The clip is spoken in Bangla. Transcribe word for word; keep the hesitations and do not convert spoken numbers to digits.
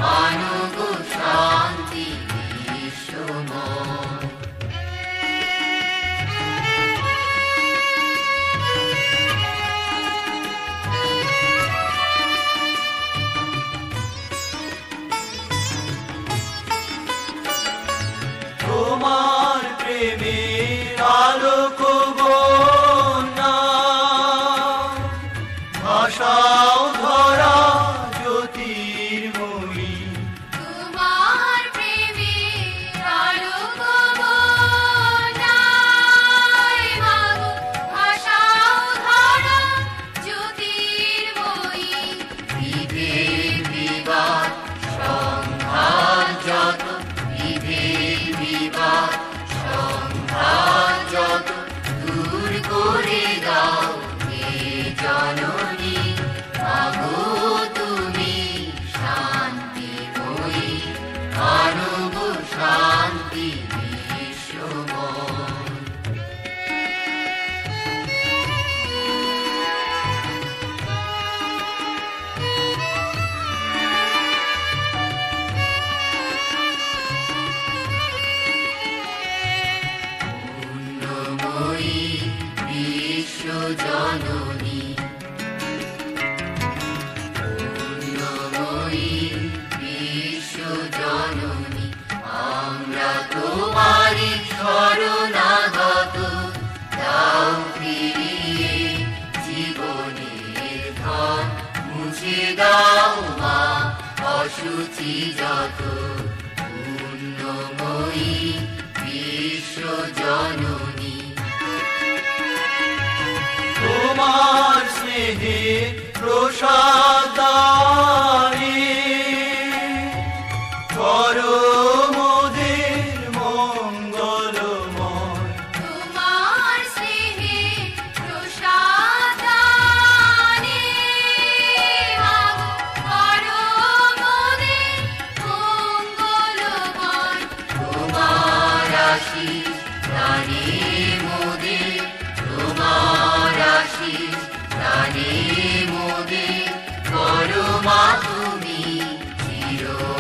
আনুগ শান্তি বিশ্বময়। তোমার প্রেমের আলোক বন্যা ভাষাও ধরা জ্যোতির্ময়ী। তোমার প্রেমের আলোক বন্যায় মাগো ভাষাও ধরা জ্যোতির্ময়ী। বিভেদ বিবাদ সংঘাত যত, বিভেদ বিবাদ সংঘাত যত দূর করে দাও হে জননী। মাগো তুমি শান্তিময়ী, আনুগ শান্তি বিশ্বময়। পুণ্যময়ী বিশ্বজননী, পুণ্যময়ী বিশ্বজননী, আমরা তোমারই শরণাগত। দাও ফিরিয়ে জীবনের ধন, মুছে দাও মা অসুচি যত। পুণ্যময়ী বিশ্বজননী, তোমার স্নেহে প্রসাদারে করো মোদের মঙ্গলময়। তোমার স্নেহে প্রসাদানে মাগো করো মোদের মঙ্গলময়। তোমার আশীষ দানে মোদের, তোমার আশীষ দানে মোদের, করো মা তুমি চির